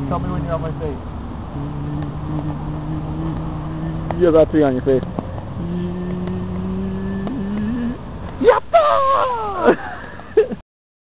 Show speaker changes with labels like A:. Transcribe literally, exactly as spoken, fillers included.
A: Tell me when you're on my face.
B: You have about three on your face.